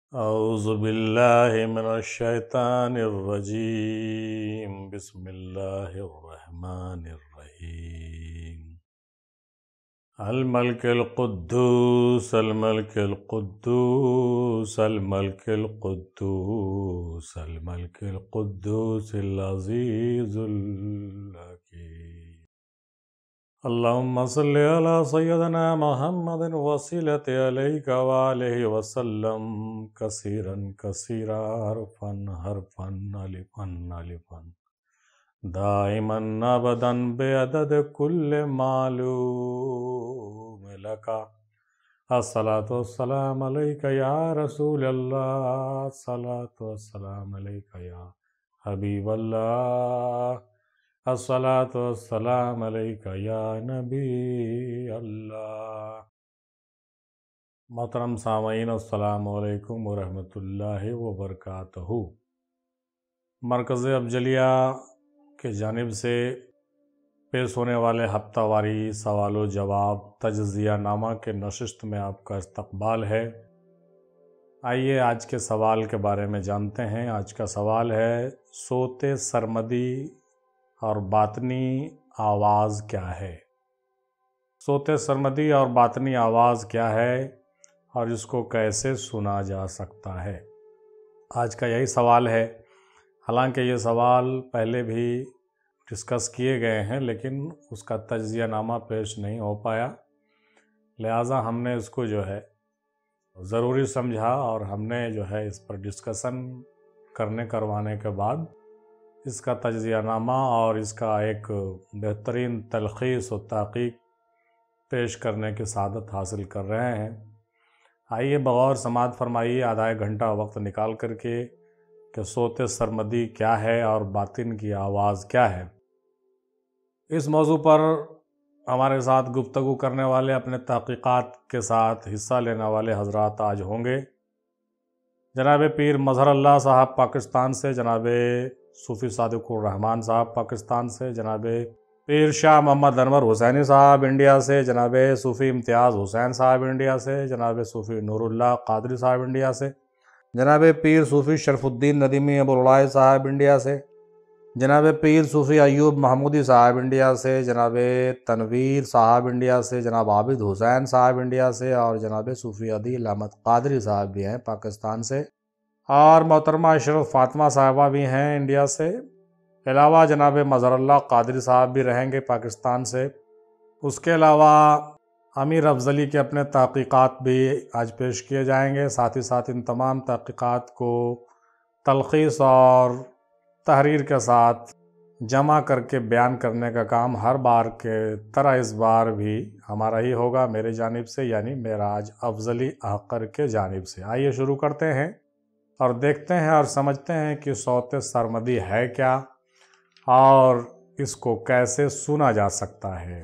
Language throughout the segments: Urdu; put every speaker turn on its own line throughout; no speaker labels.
اعوذ باللہ من الشیطان الرجیم بسم اللہ الرحمن الرحیم الملک القدوس الملک القدوس الملک القدوس الملک القدوس العزیز الحکیم اللہم صلی علی سیدنا محمد وصلت علیک وآلہ وسلم کثیرا کثیرا حرفا حرفا الفا الفا دائما ابدا بعدد کل معلوم لکا الصلاة والسلام علیک یا رسول اللہ الصلاة والسلام علیک یا حبیب اللہ الصلاة والسلام علیک یا نبی اللہ۔ محترم سامعین السلام علیکم ورحمۃ اللہ وبرکاتہ۔ مرکز افضلیہ کی جانب سے پیش ہونے والے ہفتہ واری سوال و جواب تجزیہ نامہ کے نشست میں آپ کا استقبال ہے۔ آئیے آج کے سوال کے بارے میں جانتے ہیں۔ آج کا سوال ہے صوت سرمدی اور باطنی آواز کیا ہے؟ صوت سرمدی اور باطنی آواز کیا ہے اور اس کو کیسے سنا جا سکتا ہے؟ آج کا یہی سوال ہے۔ حالانکہ یہ سوال پہلے بھی ڈسکس کیے گئے ہیں لیکن اس کا تجزیہ نامہ پیش نہیں ہو پایا، لہٰذا ہم نے اس کو جو ہے ضروری سمجھا اور ہم نے جو ہے اس پر ڈسکشن کروانے کے بعد اس کا تجزیہ نامہ اور اس کا ایک بہترین تلخیص و تحقیق پیش کرنے کی سعادت حاصل کر رہے ہیں۔ آئیے بغور سماعت فرمائیے آدھا ایک گھنٹہ وقت نکال کر کے کہ صوت سرمدی کیا ہے اور باطن کی آواز کیا ہے۔ اس موضوع پر ہمارے ساتھ گفتگو کرنے والے، اپنے تحقیقات کے ساتھ حصہ لینے والے حضرات آج ہوں گے۔ جناب پیر مظہر اللہ صاحب پاکستان سے، جناب صوفی صادق الرحمن صاحب پاکستان سے، جناب پیر شاہ محمد انور حسینی صاحب انڈیا سے، جناب صوفی امتیاز حسین صاحب انڈیا سے، جناب صوفی نور اللہ قادری صاحب انڈیا سے، جناب پیر صوفی شرف الدین ندیمی ابوالعلا صاحب انڈیا سے، جناب پیر صوفی ایوب محمودی صاحب انڈیا سے، جناب تنویر صاحب انڈیا سے، جناب عابد حسین صاحب انڈیا سے، اور جناب صوفی عدیل احمد قادری صاحب بھی ہیں پاکستان سے، اور محترمہ اشرف فاطمہ صاحبہ بھی ہیں انڈیا سے۔ علاوہ جناب مظہر اللہ قادری صاحب بھی رہیں گے پاکستان سے۔ اس کے علاوہ امیر افضلی کے اپنے تحقیقات بھی آج پیش کیے جائیں گے۔ ساتھ ہی ساتھ ان تمام تحقیقات کو تلخیص اور تحریر کے ساتھ جمع کر کے بیان کرنے کا کام ہر بار کے طرح اس بار بھی ہمارا ہی ہوگا، میرے جانب سے، یعنی معراج افضلی احقر کے جانب سے۔ آئیے شروع کرتے ہیں اور دیکھتے ہیں اور سمجھتے ہیں کہ صوت سرمدی ہے کیا اور اس کو کیسے سنا جا سکتا ہے۔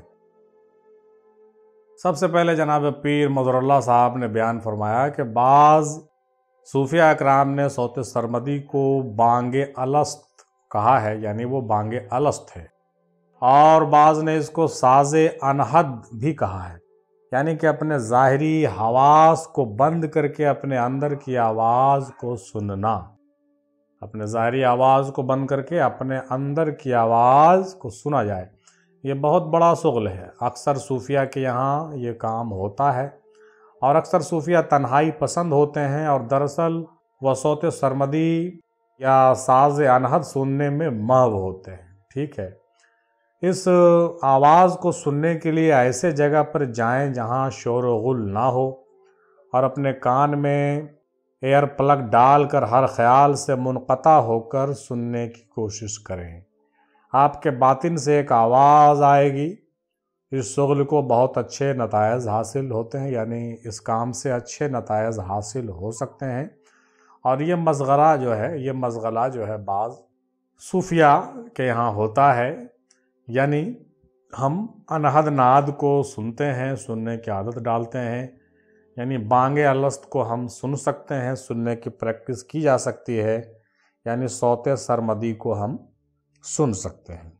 سب سے پہلے جناب پیر مظہر اللہ صاحب نے بیان فرمایا کہ بعض صوفیہ اکرام نے صوت سرمدی کو بانگ الست کہا ہے، یعنی وہ بانگ الست ہے، اور بعض نے اس کو ساز انہد بھی کہا ہے، یعنی کہ اپنے ظاہری حواس کو بند کر کے اپنے اندر کی آواز کو سننا، اپنے ظاہری آواز کو بند کر کے اپنے اندر کی آواز کو سنا جائے۔ یہ بہت بڑا شغل ہے۔ اکثر صوفیہ کے یہاں یہ کام ہوتا ہے اور اکثر صوفیہ تنہائی پسند ہوتے ہیں، اور دراصل وہ صوت سرمدی یا ساز انہد سننے میں محو ہوتے ہیں۔ ٹھیک ہے، اس آواز کو سننے کے لیے ایسے جگہ پر جائیں جہاں شور و غل نہ ہو، اور اپنے کان میں ایئر پلگ ڈال کر ہر خیال سے منقطع ہو کر سننے کی کوشش کریں۔ آپ کے باطن سے ایک آواز آئے گی۔ اس شغل کو بہت اچھے نتائج حاصل ہوتے ہیں، یعنی اس کام سے اچھے نتائج حاصل ہو سکتے ہیں، اور یہ مشغلہ جو ہے بعض صوفیہ کے یہاں ہوتا ہے، یعنی ہم انہد ناد کو سنتے ہیں، سننے کی عادت ڈالتے ہیں، یعنی بانگ الست کو ہم سن سکتے ہیں، سننے کی پریکٹس کی جا سکتی ہے، یعنی صوت سرمدی کو ہم سن سکتے ہیں۔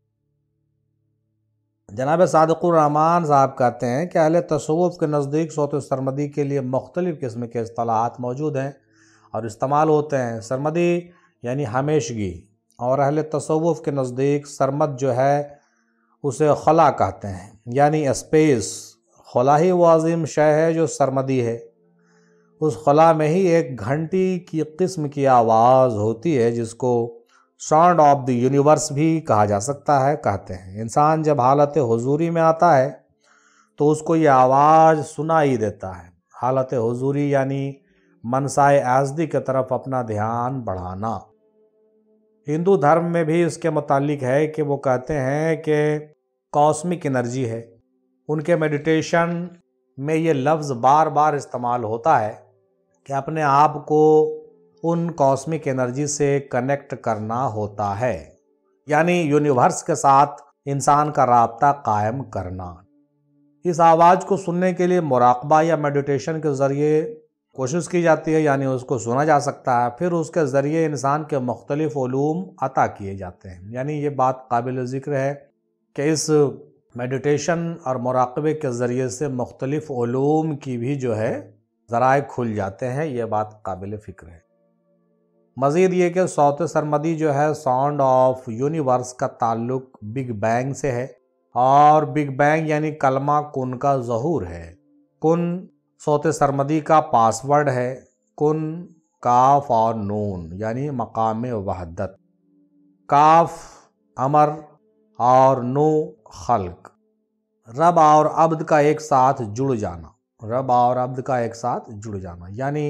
جناب صادق الرحمن صاحب کہتے ہیں کہ اہل تصوف کے نزدیک صوت سرمدی کے لیے مختلف قسم کے اصطلاحات موجود ہیں،
اور استعمال ہوتے ہیں۔ سرمدی یعنی ہمیشگی، اور اہل تصوف کے نزدیک سرمد جو ہے اسے خلا کہتے ہیں، یعنی اسپیس۔ خلا ہی وہ عظیم شے ہے جو سرمدی ہے۔ اس خلا میں ہی ایک گھنٹی کی قسم کی آواز ہوتی ہے جس کو ساؤنڈ آف دی یونیورس بھی کہا جا سکتا ہے، کہتے ہیں۔ انسان جب حالت حضوری میں آتا ہے تو اس کو یہ آواز سنائی دیتا ہے۔ حالت حضوری یعنی منصائے ازلی کی طرف اپنا دھیان بڑھانا۔ ہندو دھرم میں بھی اس کے متعلق ہے کہ وہ کہتے ہیں کہ کاسمک انرجی ہے۔ ان کے میڈیٹیشن میں یہ لفظ بار بار استعمال ہوتا ہے کہ اپنے آپ کو ان کاسمک انرجی سے کنیکٹ کرنا ہوتا ہے، یعنی یونیورس کے ساتھ انسان کا رابطہ قائم کرنا۔ اس آواز کو سننے کے لیے مراقبہ یا میڈیٹیشن کے ذریعے کوشش کی جاتی ہے، یعنی اس کو سنا جا سکتا ہے، پھر اس کے ذریعے انسان کے مختلف علوم عطا کیے جاتے ہیں۔ یعنی یہ بات قابل ذکر ہے کہ اس میڈیٹیشن اور مراقبے کے ذریعے سے مختلف علوم کی بھی جو ہے ذرائع کھل جاتے ہیں، یہ بات قابل فکر ہے۔ مزید یہ کہ صوت سرمدی جو ہے ساؤنڈ آف یونیورس کا تعلق بگ بینگ سے ہے، اور بگ بینگ یعنی کلمہ کن کا ظہور ہے۔ کن صوت سرمدی کا پاس ورڈ ہے۔ کن کاف اور نون یعنی مقام وحدت۔ کاف امر اور نو خلق، رب اور عبد کا ایک ساتھ جڑ جانا۔ رب اور عبد کا ایک ساتھ جڑ جانا یعنی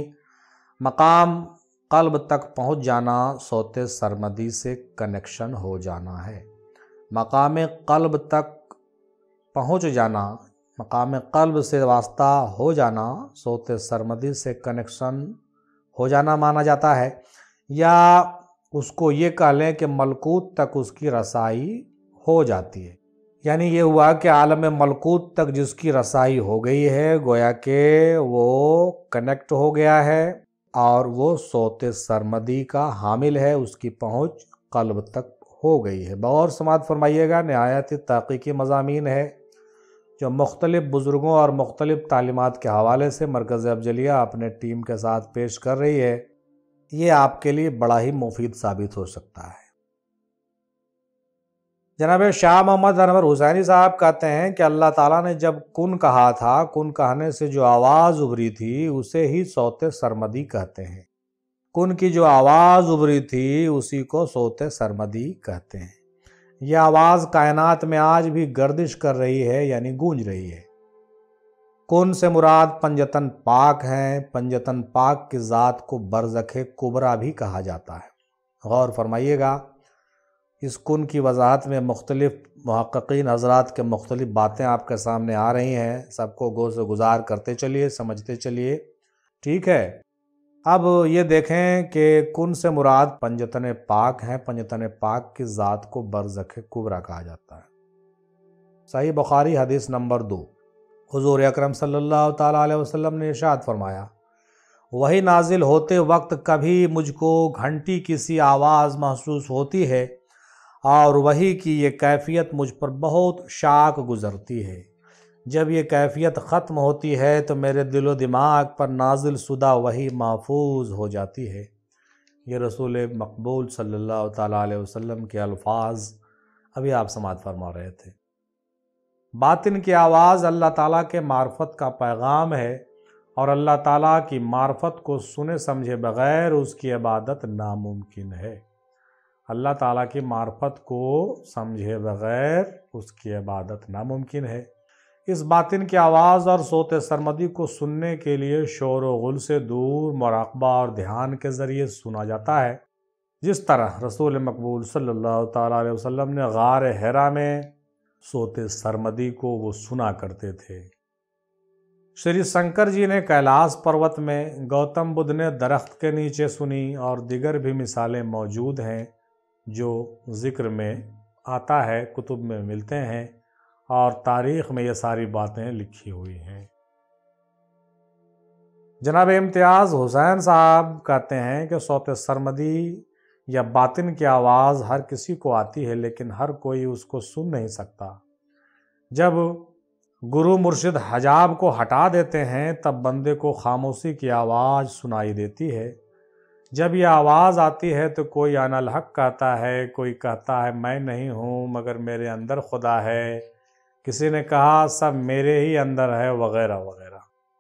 مقام قلب تک پہنچ جانا، صوت سرمدی سے کنیکشن ہو جانا ہے۔ مقام قلب تک پہنچ جانا، مقام قلب سے واسطہ ہو جانا، صوت سرمدی سے کنیکشن ہو جانا مانا جاتا ہے، یا اس کو یہ کہہ لیں کہ ملکوت تک اس کی رسائی ہو جاتی ہے۔ یعنی یہ ہوا کہ عالم ملکوت تک جس کی رسائی ہو گئی ہے، گویا کہ وہ کنیکٹ ہو گیا ہے اور وہ صوت سرمدی کا حامل ہے، اس کی پہنچ قلب تک ہو گئی ہے۔ بغور سماعت فرمائیے گا، نہایت تحقیقی مضامین ہے جو مختلف بزرگوں اور مختلف تعلیمات کے حوالے سے مرکز افضلیہ اپنے ٹیم کے ساتھ پیش کر رہی ہے۔ یہ آپ کے لیے بڑا ہی مفید ثابت ہو سکتا ہے۔ جناب شاہ محمد انور حسینی صاحب کہتے ہیں کہ اللہ تعالیٰ نے جب کن کہا تھا، کن کہنے سے جو آواز ابھری تھی اسے ہی صوت سرمدی کہتے ہیں۔ کن کی جو آواز ابھری تھی اسی کو صوت سرمدی کہتے ہیں۔ یہ آواز کائنات میں آج بھی گردش کر رہی ہے، یعنی گونج رہی ہے۔ کن سے مراد پنجتن پاک ہیں۔ پنجتن پاک کی ذات کو برزخ کبریٰ بھی کہا جاتا ہے۔ غور فرمائیے گا، اس کن کی وضاحت میں مختلف محققین حضرات کے مختلف باتیں آپ کے سامنے آ رہی ہیں، سب کو غور سے گزار کرتے چلیے، سمجھتے چلیے، ٹھیک ہے۔ اب یہ دیکھیں کہ کن سے مراد پنجتن پاک ہیں۔ پنجتن پاک کی ذات کو برزخ کبریٰ کہا جاتا ہے۔ صحیح بخاری حدیث نمبر 2، حضور اکرم صلی اللہ تعالیٰ علیہ وسلم نے ارشاد فرمایا، وحی نازل ہوتے وقت کبھی مجھ کو گھنٹی کی سی آواز محسوس ہوتی ہے، اور وحی کی یہ کیفیت مجھ پر بہت شاک گزرتی ہے۔ جب یہ کیفیت ختم ہوتی ہے تو میرے دل و دماغ پر نازل شدہ وحی محفوظ ہو جاتی ہے۔ یہ رسول مقبول صلی اللہ تعالیٰ علیہ وسلم کے الفاظ ابھی آپ سماعت فرما رہے تھے۔ باطن کی آواز اللہ تعالیٰ کے معرفت کا پیغام ہے، اور اللہ تعالیٰ کی معرفت کو سنے سمجھے بغیر اس کی عبادت ناممکن ہے۔ اللہ تعالیٰ کی معرفت کو سمجھے بغیر اس کی عبادت ناممکن ہے۔ اس باطن کی آواز اور صوت سرمدی کو سننے کے لیے شور و غل سے دور مراقبہ اور دھیان کے ذریعے سنا جاتا ہے، جس طرح رسول مقبول صلی اللہ تعالیٰ علیہ وسلم نے غار حرا میں صوت سرمدی کو وہ سنا کرتے تھے۔ شری شنکر جی نے کیلاس پروت میں گوتم بدھ نے درخت کے نیچے سنی، اور دیگر بھی مثالیں موجود ہیں جو ذکر میں آتا ہے، کتب میں ملتے ہیں، اور تاریخ میں یہ ساری باتیں لکھی ہوئی ہیں۔ جناب امتیاز حسین صاحب کہتے ہیں کہ صوت سرمدی یا باطن کی آواز ہر کسی کو آتی ہے، لیکن ہر کوئی اس کو سن نہیں سکتا۔ جب گرو مرشد حجاب کو ہٹا دیتے ہیں تب بندے کو خاموشی کی آواز سنائی دیتی ہے۔
جب یہ آواز آتی ہے تو کوئی انا الحق کہتا ہے، کوئی کہتا ہے میں نہیں ہوں مگر میرے اندر خدا ہے، کسی نے کہا سب میرے ہی اندر ہے، وغیرہ وغیرہ۔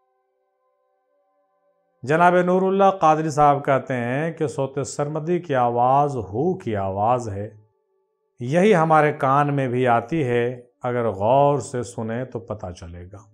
جناب نور اللہ قادری صاحب کہتے ہیں کہ صوت سرمدی کی آواز ہو کی آواز ہے، یہی ہمارے کان میں بھی آتی ہے، اگر غور سے سنیں تو پتہ چلے گا۔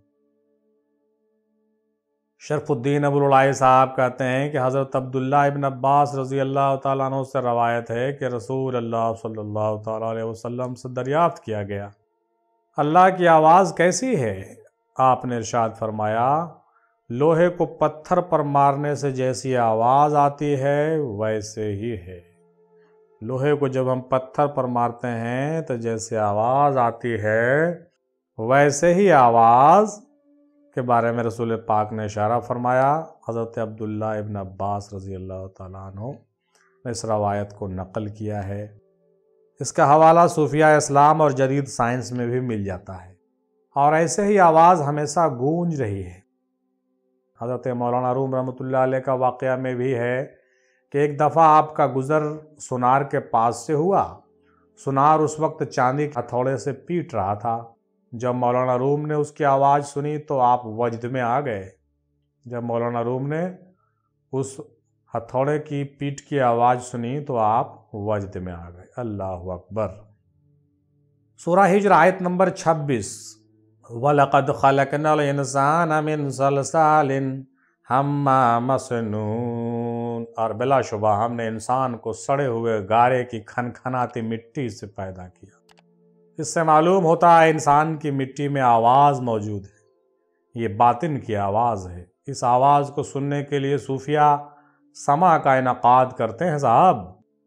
شرف الدین ابو العلائی صاحب کہتے ہیں کہ حضرت عبداللہ ابن عباس رضی اللہ تعالیٰ عنہ سے روایت ہے کہ رسول اللہ صلی اللہ تعالیٰ علیہ وسلم سے دریافت کیا گیا، اللہ کی آواز کیسی ہے؟ آپ نے ارشاد فرمایا، لوہے کو پتھر پر مارنے سے جیسی آواز آتی ہے ویسے ہی ہے۔ لوہے کو جب ہم پتھر پر مارتے ہیں تو جیسے آواز آتی ہے ویسے ہی آواز کے بارے میں رسول پاک نے اشارہ فرمایا۔ حضرت عبداللہ ابن عباس رضی اللہ تعالیٰ عنہ نے اس روایت کو نقل کیا ہے۔ اس کا حوالہ صوفیہ اسلام اور جدید سائنس میں بھی مل جاتا ہے، اور ایسے ہی آواز ہمیشہ گونج رہی ہے۔ حضرت مولانا روم رحمۃ اللہ علیہ کا واقعہ میں بھی ہے کہ ایک دفعہ آپ کا گزر سونار کے پاس سے ہوا۔ سونار اس وقت چاندی کے ہتھوڑے سے پیٹ رہا تھا۔ جب مولانا روم نے اس کی آواز سنی تو آپ وجد میں آ گئے۔ جب مولانا روم نے اس ہتھوڑے کی پیٹ کی آواز سنی تو آپ وجد میں آ گئے۔ اللہ اکبر۔ سورہ ہجر آیت نمبر 26، وَلَقَدْ خَلَقْنَا الْإِنسَانَ مِنْ صَلْصَالٍ حَمَّامٍ مَسْنُونٍ، اور بلا شبہ ہم نے انسان کو سڑے ہوئے گارے کی کھنکھناتی مٹی سے پیدا کیا۔ اس سے معلوم ہوتا ہے انسان کی مٹی میں آواز موجود ہے، یہ باطن کی آواز ہے۔ اس آواز کو سننے کے لیے صوفیہ سماع کا انعقاد کرتے ہیں صاحب۔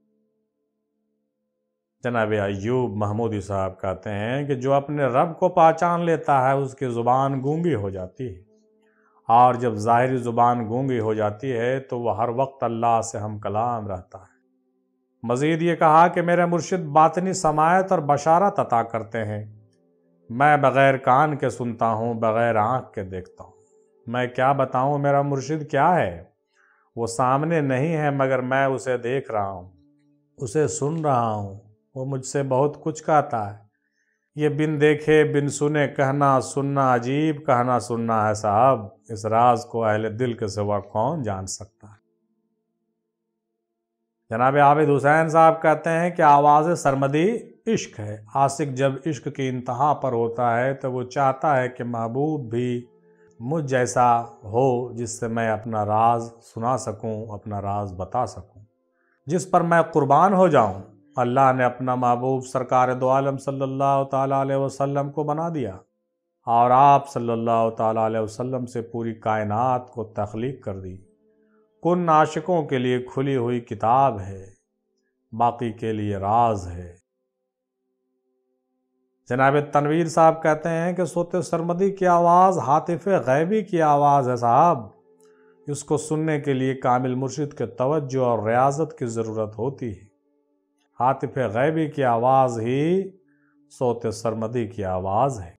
جناب ایوب محمودی صاحب کہتے ہیں کہ جو اپنے رب کو پہچان لیتا ہے اس کی زبان گونگی ہو جاتی ہے، اور جب ظاہری زبان گونگی ہو جاتی ہے تو وہ ہر وقت اللہ سے ہم کلام رہتا ہے۔ مزید یہ کہا کہ میرے مرشد باطنی سماعت اور بشارت عطا کرتے ہیں، میں بغیر کان کے سنتا ہوں، بغیر آنکھ کے دیکھتا ہوں۔ میں کیا بتاؤں میرا مرشد کیا ہے؟ وہ سامنے نہیں ہے مگر میں اسے دیکھ رہا ہوں، اسے سن رہا ہوں، وہ مجھ سے بہت کچھ کہتا ہے۔ یہ بن دیکھے بن سنے کہنا سننا عجیب کہنا سننا ہے صاحب، اس راز کو اہل دل کے سوا کون جان سکتا ہے؟ جناب عابد حسین صاحب کہتے ہیں کہ آواز سرمدی عشق ہے۔ عاشق جب عشق کی انتہا پر ہوتا ہے تو وہ چاہتا ہے کہ محبوب بھی مجھ جیسا ہو، جس سے میں اپنا راز سنا سکوں، اپنا راز بتا سکوں، جس پر میں قربان ہو جاؤں۔ اللہ نے اپنا محبوب سرکار دو عالم صلی اللہ تعالیٰ علیہ وسلم کو بنا دیا، اور آپ صلی اللہ تعالیٰ علیہ وسلم سے پوری کائنات کو تخلیق کر دی۔ کن عاشقوں کے لیے کھلی ہوئی کتاب ہے، باقی کے لیے راز ہے۔ جناب تنویر صاحب کہتے ہیں کہ صوت سرمدی کی آواز ہاتف غیبی کی آواز ہے صاحب، اس کو سننے کے لیے کامل مرشد کے توجہ اور ریاضت کی ضرورت ہوتی ہے۔ ہاتف غیبی کی آواز ہی صوت سرمدی کی آواز ہے۔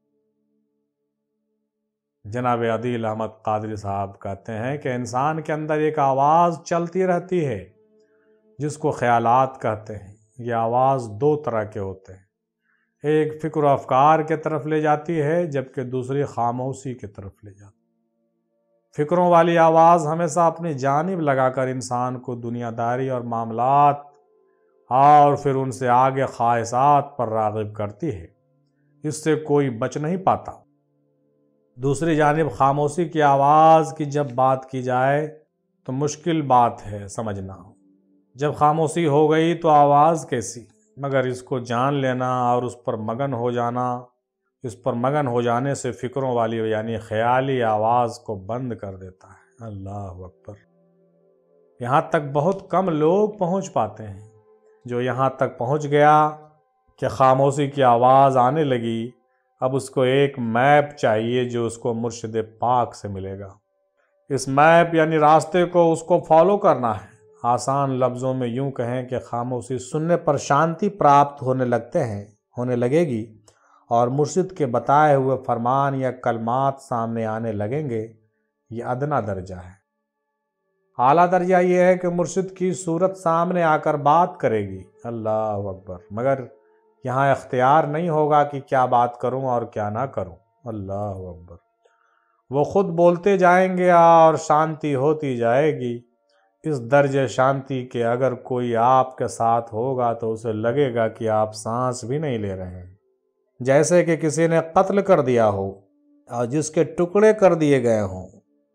جناب عدیل احمد قادری صاحب کہتے ہیں کہ انسان کے اندر ایک آواز چلتی رہتی ہے جس کو خیالات کہتے ہیں۔ یہ آواز دو طرح کے ہوتے ہیں، ایک فکر و افکار کے طرف لے جاتی ہے جبکہ دوسری خاموشی کی طرف لے جاتی ہے۔ فکروں والی آواز ہمیشہ اپنی جانب لگا کر انسان کو دنیا داری اور معاملات اور پھر ان سے آگے خواہشات پر راغب کرتی ہے، اس سے کوئی بچ نہیں پاتا۔ دوسری جانب خاموشی کی آواز کی جب بات کی جائے تو مشکل بات ہے سمجھنا۔ جب خاموشی ہو گئی تو آواز کیسی؟ مگر اس کو جان لینا اور اس پر مگن ہو جانا، اس پر مگن ہو جانے سے فکروں والی یعنی خیالی آواز کو بند کر دیتا ہے۔ اللہ اکبر۔ یہاں تک بہت کم لوگ پہنچ پاتے ہیں۔ جو یہاں تک پہنچ گیا کہ خاموشی کی آواز آنے لگی، اب اس کو ایک میپ چاہیے جو اس کو مرشد پاک سے ملے گا۔ اس میپ یعنی راستے کو اس کو فالو کرنا ہے۔ آسان لفظوں میں یوں کہیں کہ خاموشی سننے پر شانتی پراپت ہونے لگے گی، اور مرشد کے بتائے ہوئے فرمان یا کلمات سامنے آنے لگیں گے۔ یہ ادنا درجہ ہے۔
اعلیٰ درجہ یہ ہے کہ مرشد کی صورت سامنے آ کر بات کرے گی، اللہ اکبر، مگر یہاں اختیار نہیں ہوگا کہ کیا بات کروں اور کیا نہ کروں، اللہ اکبر۔ وہ خود بولتے جائیں گے اور شانتی ہوتی جائے گی، اس درجے شانتی کہ اگر کوئی آپ کے ساتھ ہوگا تو اسے لگے گا کہ آپ سانس بھی نہیں لے رہے ہیں، جیسے کہ کسی نے قتل کر دیا ہو اور جس کے ٹکڑے کر دیے گئے ہوں۔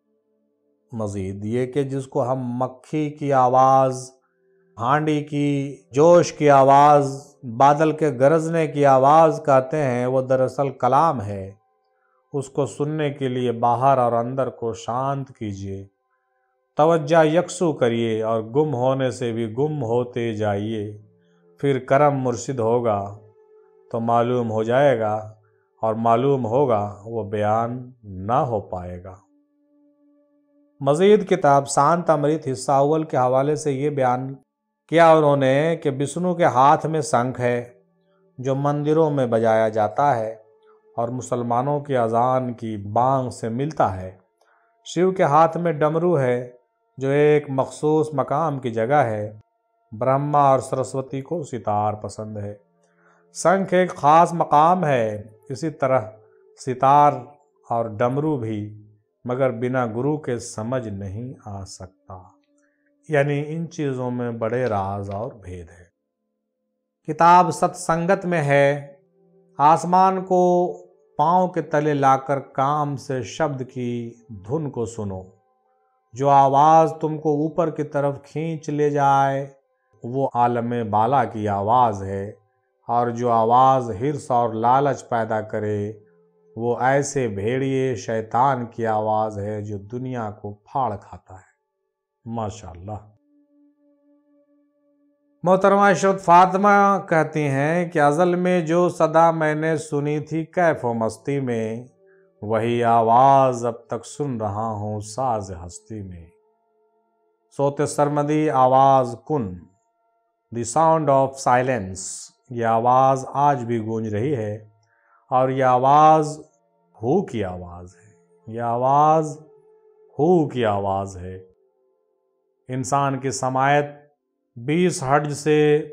مزید یہ کہ جس کو ہم مکھی کی آواز، ہانڈی کی جوش کی آواز، بادل کے گرجنے کی آواز کہتے ہیں، وہ دراصل کلام ہے۔ اس کو سننے کے لیے باہر اور اندر کو شانت کیجیے، توجہ یکسو کریے اور گم ہونے سے بھی گم ہوتے جائیے، پھر کرم مرشد ہوگا تو معلوم ہو جائے گا، اور معلوم ہوگا وہ بیان نہ ہو پائے گا۔ مزید کتاب سانت امرت حصہ اول کے حوالے سے یہ بیان کیا انہوں نے کہ وشنو کے ہاتھ میں شنکھ ہے جو مندروں میں بجایا جاتا ہے اور مسلمانوں کی اذان کی بانگ سے ملتا ہے۔ شیو کے ہاتھ میں ڈمرو ہے جو ایک مخصوص مقام کی جگہ ہے۔ برہما اور سرسوتی کو ستار پسند ہے۔ شنکھ ایک خاص مقام ہے، اسی طرح ستار اور ڈمرو بھی، مگر بنا گرو کے سمجھ نہیں آ سکتا، یعنی ان چیزوں میں بڑے راز اور بھید ہے۔ کتاب ست سنگت میں ہے، آسمان کو پاؤں کے تلے لا کر کام سے شبد کی دھن کو سنو، جو آواز تم کو اوپر کی طرف کھینچ لے جائے وہ عالم بالا کی آواز ہے، اور جو آواز حرص اور لالچ پیدا کرے وہ ایسے بھیڑیے شیطان کی آواز ہے جو دنیا کو پھاڑ کھاتا ہے۔ ماشاءاللہ۔ محترمہ عشرت فاطمہ کہتی ہیں کہ ازل میں جو صدا میں نے سنی تھی کیف و مستی میں، وہی آواز اب تک سن رہا ہوں ساز ہستی میں۔ صوت سرمدی آواز کن، دی ساؤنڈ آف سائلنس، یہ آواز آج بھی گونج رہی ہے، اور یہ آواز ہو کی آواز ہے، یہ آواز ہو کی آواز ہے۔ انسان کی سماعت 20 ہرٹز سے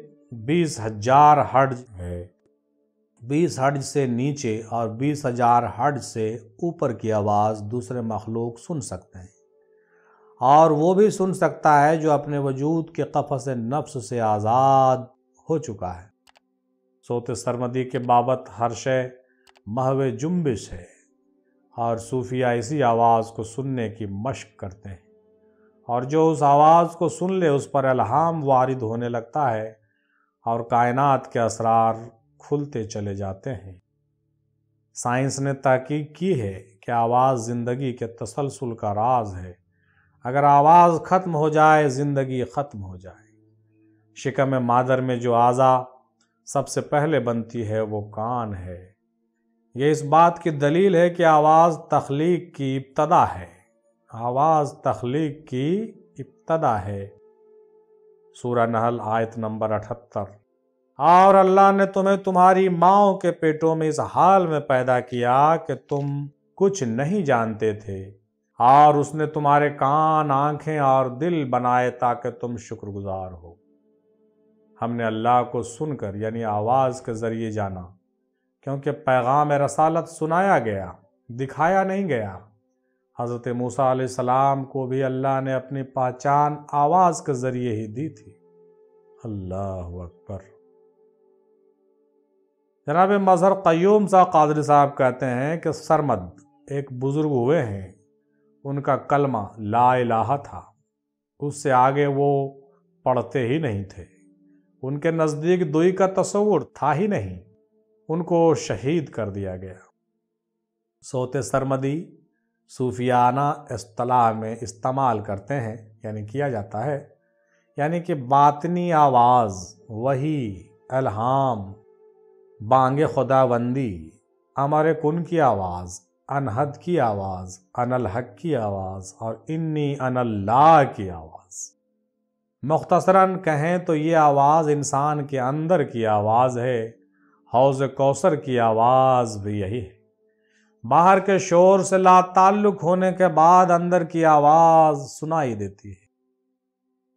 20,000 ہرٹز ہے، 20 ہرٹز سے نیچے اور 20,000 ہرٹز سے اوپر کی آواز دوسرے مخلوق سن سکتے ہیں، اور وہ بھی سن سکتا ہے جو اپنے وجود کے قفس نفس سے آزاد ہو چکا ہے۔ صوت سرمدی کے بابت ہر شے محو جنبش ہے، اور صوفیہ اسی آواز کو سننے کی مشق کرتے ہیں، اور جو اس آواز کو سن لے اس پر الہام وارد ہونے لگتا ہے اور کائنات کے اسرار کھلتے چلے جاتے ہیں۔ سائنس نے تحقیق کی ہے کہ آواز زندگی کے تسلسل کا راز ہے، اگر آواز ختم ہو جائے زندگی ختم ہو جائے۔ شکم مادر میں جو اعضا سب سے پہلے بنتی ہے وہ کان ہے، یہ اس بات کی دلیل ہے کہ آواز تخلیق کی ابتدا ہے، آواز تخلیق کی ابتدا ہے۔ سورہ نحل آیت نمبر 78۔ اور اللہ نے تمہیں تمہاری ماؤں کے پیٹوں میں اس حال میں پیدا کیا کہ تم کچھ نہیں جانتے تھے، اور اس نے تمہارے کان، آنکھیں اور دل بنائے تاکہ تم شکر گزار ہو۔ ہم نے اللہ کو سن کر یعنی آواز کے ذریعے جانا، کیونکہ پیغام رسالت سنایا گیا، دکھایا نہیں گیا۔ حضرت موسیٰ علیہ السلام کو بھی اللہ نے اپنی پہچان آواز کے ذریعے ہی دی تھی۔ اللہ اکبر۔ جناب مظہر قیوم صاحب قادری صاحب کہتے ہیں کہ سرمد ایک بزرگ ہوئے ہیں، ان کا کلمہ لا الہ تھا، اس سے آگے وہ پڑھتے ہی نہیں تھے، ان کے نزدیک دوئی کا تصور تھا ہی نہیں، ان کو شہید کر دیا گیا۔ صوت سرمدی صوفیانہ اصطلاح میں استعمال کرتے ہیں، یعنی کیا جاتا ہے، یعنی کہ باطنی آواز، وحی، الہام، بانگ خداوندی، امر کن کی آواز، انحد کی آواز، ان الحق کی آواز اور انی ان اللہ کی آواز۔ مختصراً کہیں تو یہ آواز انسان کے اندر کی آواز ہے، حوض کوثر کی آواز بھی یہی ہے۔ باہر کے شور سے لا تعلق ہونے کے بعد اندر کی آواز سنائی دیتی ہے۔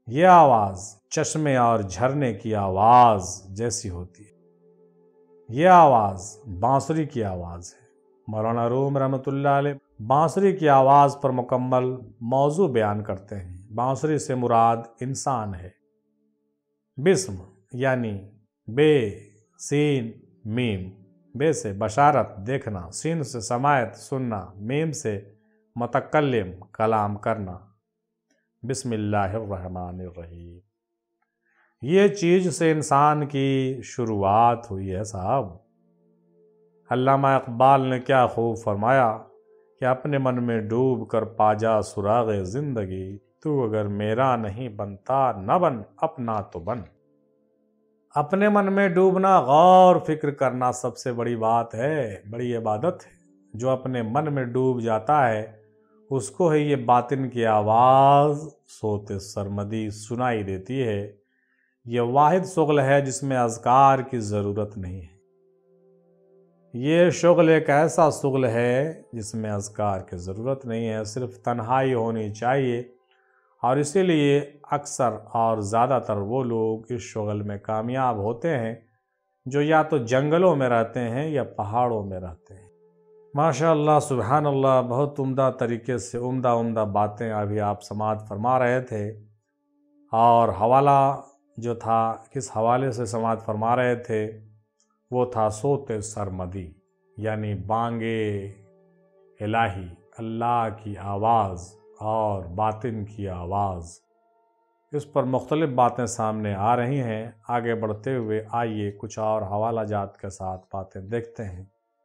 یہ آواز چشمے اور جھرنے کی آواز جیسی ہوتی ہے۔ یہ آواز بانسری کی آواز ہے۔ مولانا روم رحمۃ اللہ علیہ بانسری کی آواز پر مکمل موضوع بیان کرتے ہیں۔ بانسری سے مراد انسان ہے۔ بسم یعنی بے، سین، میم۔ بے سے بشارت دیکھنا، سین سے سماعت سننا، میم سے متکلم کلام کرنا۔ بسم اللہ الرحمن الرحیم۔ یہ چیز سے انسان کی شروعات ہوئی ہے صاحب۔ علامہ اقبال نے کیا خوب فرمایا کہ اپنے من میں ڈوب کر پا جا سراغ زندگی، تو اگر میرا نہیں بنتا نہ بن، اپنا تو بن۔ اپنے من میں ڈوبنا، غور فکر کرنا سب سے بڑی بات ہے، بڑی عبادت ہے۔ جو اپنے من میں ڈوب جاتا ہے اس کو ہی یہ باطن کی آواز صوت سرمدی سنائی دیتی ہے۔ یہ واحد شغل ہے جس میں اذکار کی ضرورت نہیں ہے۔ یہ شغل ایک ایسا شغل ہے جس میں اذکار کی ضرورت نہیں ہے، صرف تنہائی ہونی چاہیے، اور اسی لیے اکثر اور زیادہ تر وہ لوگ اس شغل میں کامیاب ہوتے ہیں جو یا تو جنگلوں میں رہتے ہیں یا پہاڑوں میں رہتے ہیں۔ ماشاء اللہ، سبحان اللہ، بہت عمدہ طریقے سے عمدہ باتیں ابھی آپ سماعت فرما رہے تھے، اور حوالہ جو تھا کس حوالے سے سماعت فرما رہے تھے وہ تھا صوت سرمدی، یعنی بانگ الہی، اللہ کی آواز اور باطن کی آواز۔ اس پر مختلف باتیں سامنے آ رہی ہیں۔ آگے بڑھتے ہوئے آئیے کچھ اور حوالہ جات کے ساتھ باتیں دیکھتے ہیں۔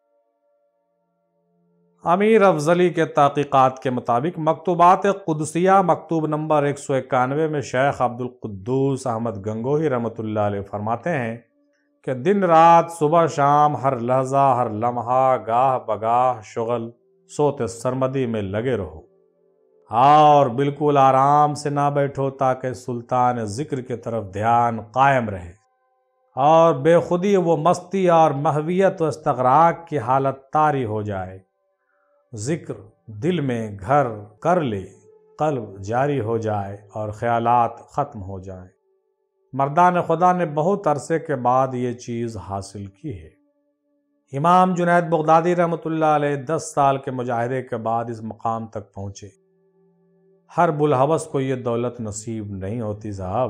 امیر افضلی کے تحقیقات کے مطابق مکتوبات قدسیہ مکتوب نمبر 191 میں شیخ عبدالقدوس احمد گنگوہی رحمۃ اللہ علیہ فرماتے ہیں کہ دن رات، صبح شام، ہر لحظہ، ہر لمحہ، گاہ بگاہ شغل صوت سرمدی میں لگے رہو، اور بالکل آرام سے نہ بیٹھو تاکہ سلطان ذکر کی طرف دھیان قائم رہے، اور بے خودی وہ مستی اور محویت و استغراق کی حالت طاری ہو جائے۔ ذکر دل میں گھر کر لے، قلب جاری ہو جائے اور خیالات ختم ہو جائیں۔ مردان خدا نے بہت عرصے کے بعد یہ چیز حاصل کی ہے۔ امام جنید بغدادی رحمۃ اللہ علیہ 10 سال کے مجاہدے کے بعد اس مقام تک پہنچے۔ ہر بلحوث کو یہ دولت نصیب نہیں ہوتی صاحب۔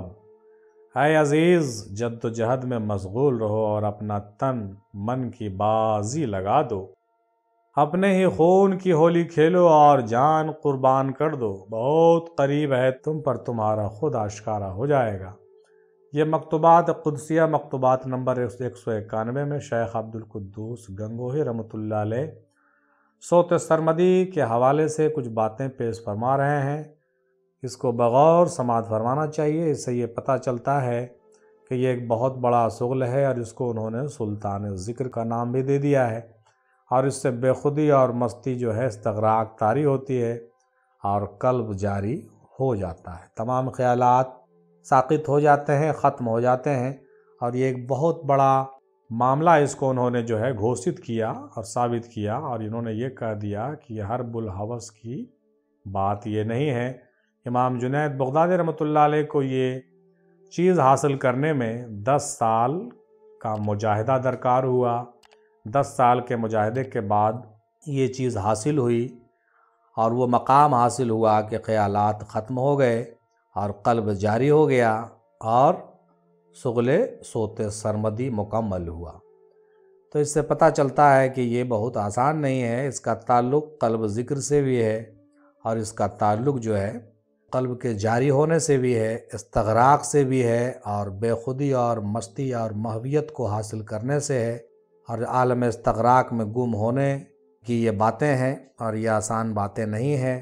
اے عزیز، جد و جہد میں مشغول رہو اور اپنا تن من کی بازی لگا دو، اپنے ہی خون کی ہولی کھیلو اور جان قربان کر دو، بہت قریب ہے تم پر تمہارا خود آشکارا ہو جائے گا۔ یہ مکتوبات قدسیہ مکتوبات نمبر 191 میں شیخ عبدالقدوس گنگوہی رحمۃ اللہ علیہ صوت سرمدی کے حوالے سے کچھ باتیں پیش فرما رہے ہیں۔ اس کو بغور سماعت فرمانا چاہیے۔ اس سے یہ پتہ چلتا ہے کہ یہ ایک بہت بڑا شغل ہے، اور اس کو انہوں نے سلطان ذکر کا نام بھی دے دیا ہے، اور اس سے بے خودی اور مستی جو ہے استغراق طاری ہوتی ہے اور قلب جاری ہو جاتا ہے، تمام خیالات ساقط ہو جاتے ہیں، ختم ہو جاتے ہیں، اور یہ ایک بہت بڑا معاملہ اس کو انہوں نے جو ہے گھوشت کیا اور ثابت کیا، اور انہوں نے یہ کہہ دیا کہ یہ ہر بلحوث کی بات یہ نہیں ہے۔ امام جنید بغدادی رحمۃ اللہ علیہ کو یہ چیز حاصل کرنے میں 10 سال کا مجاہدہ درکار ہوا۔ 10 سال کے مجاہدے کے بعد یہ چیز حاصل ہوئی، اور وہ مقام حاصل ہوا کہ خیالات ختم ہو گئے اور قلب جاری ہو گیا، اور شغل صوت سرمدی مکمل ہوا۔ تو اس سے پتہ چلتا ہے کہ یہ بہت آسان نہیں ہے، اس کا تعلق قلب ذکر سے بھی ہے، اور اس کا تعلق جو ہے قلب کے جاری ہونے سے بھی ہے، استغراق سے بھی ہے، اور بے خودی اور مستی اور محویت کو حاصل کرنے سے ہے، اور عالم استغراق میں گم ہونے کی یہ باتیں ہیں، اور یہ آسان باتیں نہیں ہیں۔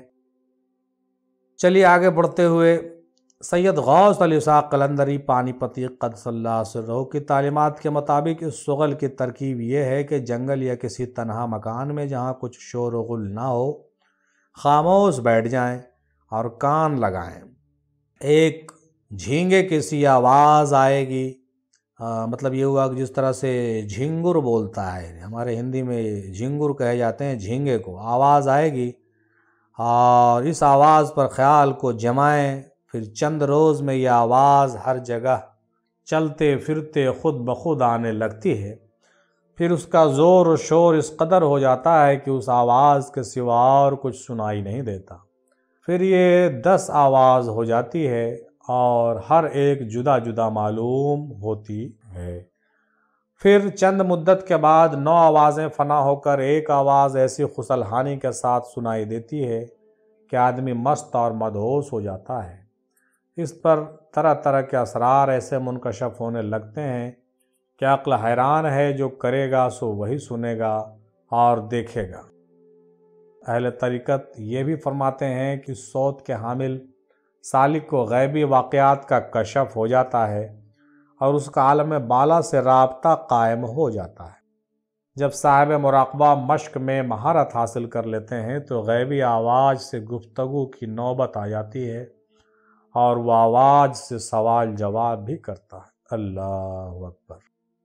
چلیے آگے بڑھتے ہوئے، سید غوث علی اسحاق قلندری پانی پتی قدس اللہ سرہ کی تعلیمات کے مطابق اس شغل کی ترکیب یہ ہے کہ جنگل یا کسی تنہا مکان میں جہاں کچھ شور و غل نہ ہو، خاموش بیٹھ جائیں اور کان لگائیں۔ ایک جھینگے کی سی آواز آئے گی، مطلب یہ ہوا کہ جس طرح سے جھینگر بولتا ہے، ہمارے ہندی میں جھینگر کہے جاتے ہیں جھینگے کو، آواز آئے گی، اور اس آواز پر خیال کو جمائیں،
پھر چند روز میں یہ آواز ہر جگہ چلتے پھرتے خود بخود آنے لگتی ہے۔ پھر اس کا زور و شور اس قدر ہو جاتا ہے کہ اس آواز کے سوا اور کچھ سنائی نہیں دیتا۔ پھر یہ 10 آواز ہو جاتی ہے اور ہر ایک جدا جدا معلوم ہوتی ہے۔ پھر چند مدت کے بعد 9 آوازیں فنا ہو کر ایک آواز ایسی خسلحانی کے ساتھ سنائی دیتی ہے کہ آدمی مست اور مدہوش ہو جاتا ہے۔ اس پر طرح طرح کے اسرار ایسے منکشف ہونے لگتے ہیں کہ عقل حیران ہے، جو کرے گا سو وہی سنے گا اور دیکھے گا۔ اہل طریقت یہ بھی فرماتے ہیں کہ صوت کے حامل سالک کو غیبی واقعات کا کشف ہو جاتا ہے اور اس کا عالم بالا سے رابطہ قائم ہو جاتا ہے۔ جب صاحب مراقبہ مشق میں مہارت حاصل کر لیتے ہیں تو غیبی آواز سے گفتگو کی نوبت آ جاتی ہے اور وہ آواز سے سوال جواب بھی کرتا ہے۔ اللہ اکبر۔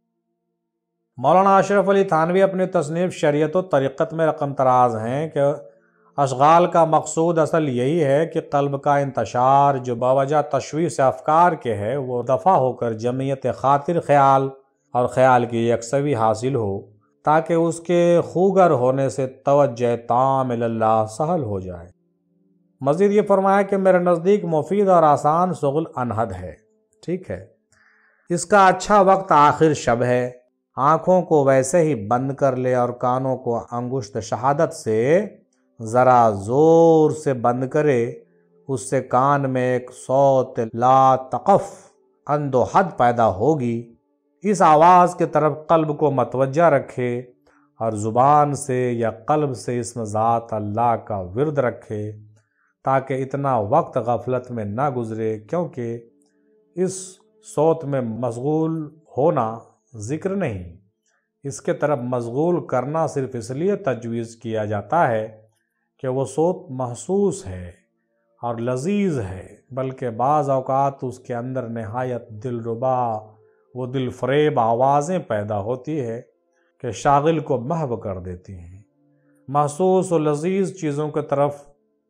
مولانا اشرف علی تھانوی اپنی تصنیف شریعت و طریقت میں رقم تراز ہیں کہ اشغال کا مقصود اصل یہی ہے کہ قلب کا انتشار جو باوجہ تشویش افکار کے ہے وہ دفع ہو کر جمعیت خاطر خیال اور خیال کی یکسوی حاصل ہو، تاکہ اس کے خوگر ہونے سے توجہ تام اللہ سہل ہو جائے۔ مزید یہ فرمایا کہ میرے نزدیک مفید اور آسان شغل انہد ہے، ٹھیک ہے، اس کا اچھا وقت آخر شب ہے۔ آنکھوں کو ویسے ہی بند کر لے اور کانوں کو انگشت شہادت سے ذرا زور سے بند کرے، اس سے کان میں ایک صوت لا تقف اند و حد پیدا ہوگی۔ اس آواز کی طرف قلب کو متوجہ رکھے اور زبان سے یا قلب سے اسم ذات اللہ کا ورد رکھے، تاکہ اتنا وقت غفلت میں نہ گزرے، کیونکہ اس صوت میں مشغول ہونا ذکر نہیں، اس کے طرف مشغول کرنا صرف اس لیے تجویز کیا جاتا ہے کہ وہ صوت محسوس ہے اور لذیذ ہے، بلکہ بعض اوقات اس کے اندر نہایت دلربا وہ دل فریب آوازیں پیدا ہوتی ہے کہ شاغل کو محو کر دیتی ہیں۔ محسوس و لذیذ چیزوں کی طرف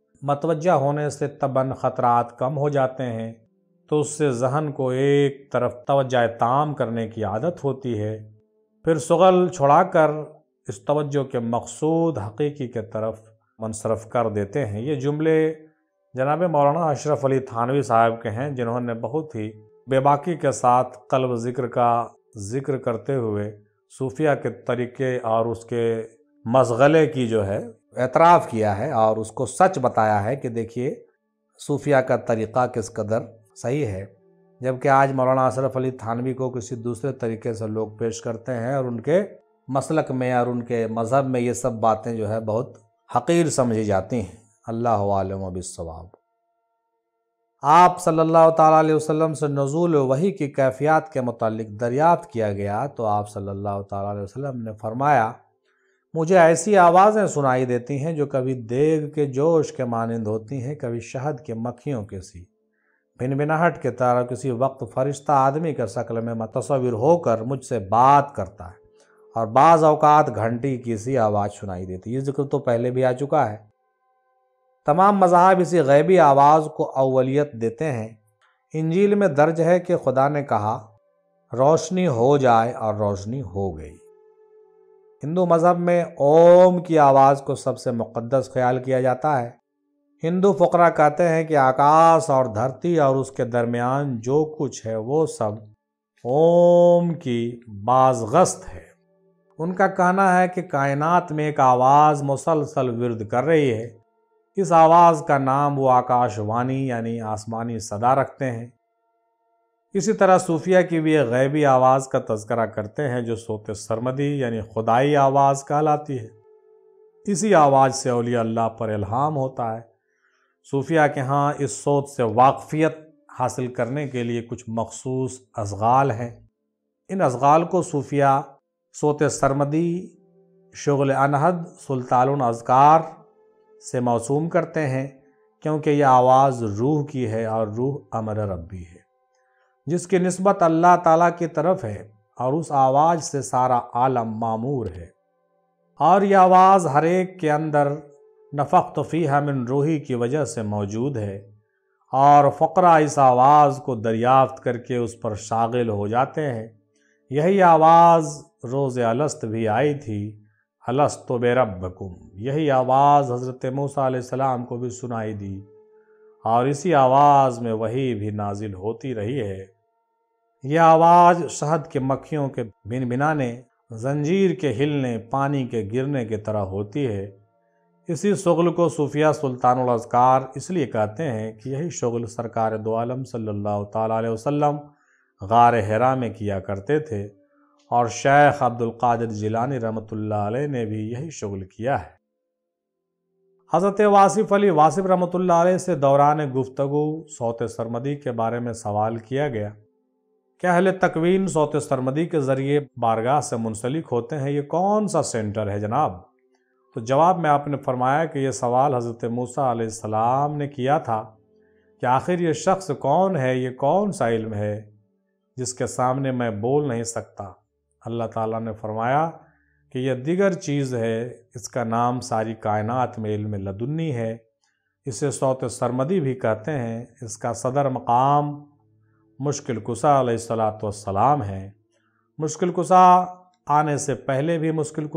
متوجہ ہونے سے طبعاً خطرات کم ہو جاتے ہیں، تو اس سے ذہن کو ایک طرف توجہ تام کرنے کی عادت ہوتی ہے، پھر شغل چھڑا کر اس توجہ کے مقصود حقیقی کے طرف منصرف کر دیتے ہیں۔ یہ جملے جناب مولانا اشرف علی تھانوی صاحب کے ہیں، جنہوں نے بہت ہی بے باکی کے ساتھ قلب ذکر کا ذکر کرتے ہوئے صوفیہ کے طریقے اور اس کے مشغلے کی جو ہے اعتراف کیا ہے اور اس کو سچ بتایا ہے کہ دیکھیے صوفیہ کا طریقہ کس قدر صحیح ہے، جبکہ آج مولانا اشرف علی تھانوی کو کسی دوسرے طریقے سے لوگ پیش کرتے ہیں اور ان کے مسلک میں اور ان کے مذہب میں یہ سب باتیں جو ہے بہت حقیر سمجھی جاتی ہیں۔ اللہ عالم بالصواب۔ آپ صلی اللہ تعالیٰ علیہ وسلم سے نزول وحی کی کیفیات کے متعلق دریافت کیا گیا تو آپ صلی اللہ تعالیٰ علیہ وسلم نے فرمایا، مجھے ایسی آوازیں سنائی دیتی ہیں جو کبھی دیگ کے جوش کے مانند ہوتی ہیں، کبھی شہد کے مکھیوں کے سی، بھنبھناہٹ کے طرح کسی وقت فرشتہ آدمی کے شکل میں متصور ہو کر مجھ سے بات کرتا ہے، اور بعض اوقات گھنٹی کی سی آواز سنائی دیتی ہے۔ یہ ذکر تو پہلے بھی آ چکا ہے۔ تمام مذاہب اسی غیبی آواز کو اولیت دیتے ہیں۔ انجیل میں درج ہے کہ خدا نے کہا روشنی ہو جائے اور روشنی ہو گئی۔ ہندو مذہب میں اوم کی آواز کو سب سے مقدس خیال کیا جاتا ہے۔ ہندو فقراء کہتے ہیں کہ آکاش اور دھرتی اور اس کے درمیان جو کچھ ہے وہ سب اوم کی بازگشت ہے۔ ان کا کہنا ہے کہ کائنات میں ایک آواز مسلسل ورد کر رہی ہے، اس آواز کا نام وہ آکاش وانی یعنی آسمانی صدا رکھتے ہیں۔ اسی طرح صوفیہ کی بھی ایک غیبی آواز کا تذکرہ کرتے ہیں جو صوت سرمدی یعنی خدائی آواز کہلاتی ہے۔ اسی آواز سے اولیاء اللہ پر الہام ہوتا ہے۔ صوفیہ کے ہاں اس صوت سے واقفیت حاصل کرنے کے لیے کچھ مخصوص اشغال ہیں۔ ان اشغال کو صوفیہ صوت سرمدی، شغل انہد، سلطان الاذکار سے موسوم کرتے ہیں، کیونکہ یہ آواز روح کی ہے اور روح امر ربی ہے، جس کی نسبت اللہ تعالیٰ کی طرف ہے، اور اس آواز سے سارا عالم معمور ہے، اور یہ آواز ہر ایک کے اندر نفخت فیہا من روحی کی وجہ سے موجود ہے، اور فقرا اس آواز کو دریافت کر کے اس پر شاغل ہو جاتے ہیں۔ یہی آواز روز الست بھی آئی تھی، الست بربکم، یہی آواز حضرت موسیٰ علیہ السلام کو بھی سنائی دی، اور اسی آواز میں وحی بھی نازل ہوتی رہی ہے۔ یہ آواز شہد کے مکھیوں کے بن بنانے، زنجیر کے ہلنے، پانی کے گرنے کی طرح ہوتی ہے۔ اسی شغل کو صوفیہ سلطان الاذکار اس لیے کہتے ہیں کہ یہی شغل سرکار دو عالم صلی اللہ تعالیٰ علیہ وسلم غار حرا میں کیا کرتے تھے، اور شیخ عبد القادر جیلانی رحمۃ اللہ علیہ نے بھی یہی شغل کیا ہے۔ حضرت واصف علی واصف رحمۃ اللہ علیہ سے دوران گفتگو صوت سرمدی کے بارے میں سوال کیا گیا کہ اہل تکوین صوت سرمدی کے ذریعے بارگاہ سے منسلک ہوتے ہیں، یہ کون سا سینٹر ہے جناب؟ تو جواب میں آپ نے فرمایا کہ یہ سوال حضرت موسیٰ علیہ السلام نے کیا تھا کہ آخر یہ شخص کون ہے، یہ کون سا علم ہے جس کے سامنے میں بول نہیں سکتا؟ اللہ تعالیٰ نے فرمایا کہ یہ دیگر چیز ہے، اس کا نام ساری کائنات میں علم لدنی ہے، اسے صوت سرمدی بھی کہتے ہیں۔ اس کا صدر مقام مشکل کشا علیہ السلام ہے۔ مشکل کشا آنے سے پہلے بھی مشکل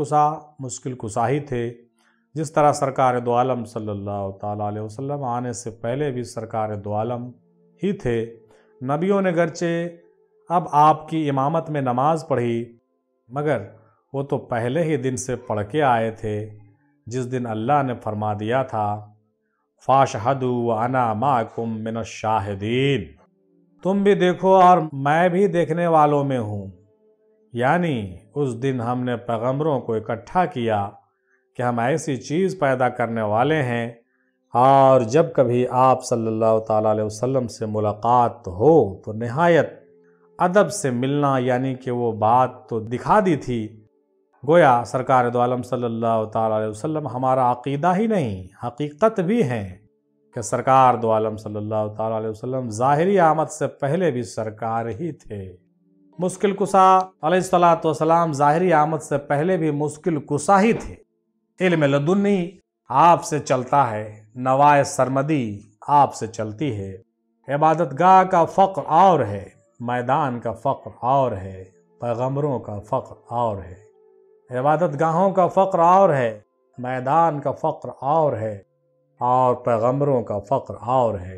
کشا ہی تھے، جس طرح سرکار دو عالم صلی اللہ تعالیٰ علیہ وسلم آنے سے پہلے بھی سرکار دو عالم ہی تھے۔ نبیوں نے گرچہ اب آپ کی امامت میں نماز پڑھی، مگر وہ تو پہلے ہی دن سے پڑھ کے آئے تھے، جس دن اللہ نے فرما دیا تھا فَاشْهَدُوا وَأَنَا مَعَكُمْ مِنَ الشَّاهِدِينَ، تم بھی دیکھو اور میں بھی دیکھنے والوں میں ہوں۔ یعنی اس دن ہم نے پیغمبروں کو اکٹھا کیا کہ ہم ایسی چیز پیدا کرنے والے ہیں، اور جب کبھی آپ صلی اللہ تعالیٰ علیہ وسلم سے ملاقات ہو تو نہایت ادب سے ملنا، یعنی کہ وہ بات تو دکھا دی تھی۔ گویا سرکار دو عالم صلی اللہ تعالیٰ علیہ وسلم ہمارا عقیدہ ہی نہیں، حقیقت بھی ہیں کہ سرکار دو عالم صلی اللہ تعالیٰ علیہ وسلم ظاہری آمد سے پہلے بھی سرکار ہی تھے۔ مشکل کشا علیہ السلام ظاہری آمد سے پہلے بھی مشکل کشا ہی تھے۔ علم لدنی آپ سے چلتا ہے، نوائے سرمدی آپ سے چلتی ہے۔ عبادت گاہ کا فقر اور ہے، میدان کا فقر اور ہے، پیغمبروں کا فقر اور ہے۔ عبادت گاہوں کا فقر اور ہے، میدان کا فقر اور ہے، اور پیغمبروں کا فقر اور ہے۔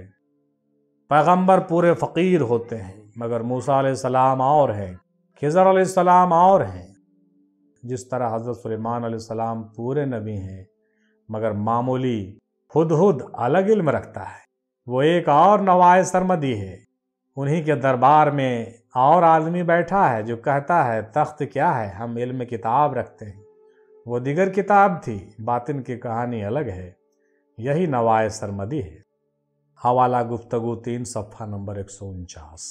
پیغمبر پورے فقیر ہوتے ہیں، مگر موسیٰ علیہ السلام اور ہیں، خضر علیہ السلام اور ہیں۔ جس طرح حضرت سلیمان علیہ السلام پورے نبی ہیں، مگر معمولی ہدہد الگ علم رکھتا ہے، وہ ایک اور نوائے سرمدی ہے۔ انہی کے دربار میں اور آدمی بیٹھا ہے جو کہتا ہے تخت کیا ہے، ہم علم کتاب رکھتے ہیں، وہ دیگر کتاب تھی، باطن کی کہانی الگ ہے۔ یہی نوائے سرمدی ہے۔ حوالہ گفتگو 3 صفحہ نمبر 149۔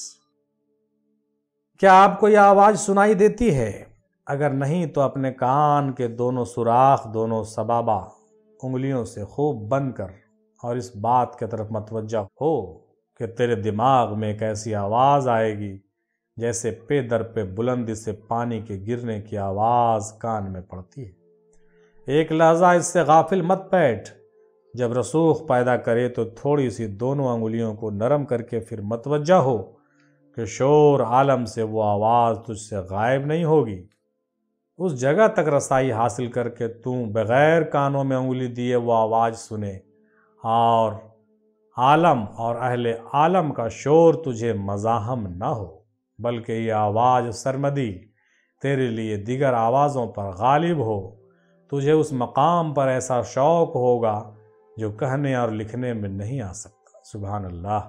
کیا آپ کو یہ آواز سنائی دیتی ہے؟ اگر نہیں تو اپنے کان کے دونوں سوراخ، دونوں سبابہ انگلیوں سے خوب بند کر اور اس بات کی طرف متوجہ ہو کہ تیرے دماغ میں ایک ایسی آواز آئے گی جیسے پے در پہ بلندی سے پانی کے گرنے کی آواز کان میں پڑتی ہے۔ ایک لحظہ اس سے غافل مت بیٹھ۔ جب رسوخ پیدا کرے تو تھوڑی سی دونوں انگلیوں کو نرم کر کے پھر متوجہ ہو کہ شور عالم سے وہ آواز تجھ سے غائب نہیں ہوگی۔ اس جگہ تک رسائی حاصل کر کے تو بغیر کانوں میں انگلی دیے وہ آواز سنے، اور عالم اور اہل عالم کا شور تجھے مزاحم نہ ہو، بلکہ یہ آواز سرمدی تیرے لیے دیگر آوازوں پر غالب ہو۔ تجھے اس مقام پر ایسا شوق ہوگا جو کہنے اور لکھنے میں نہیں آ سکتا۔ سبحان اللہ۔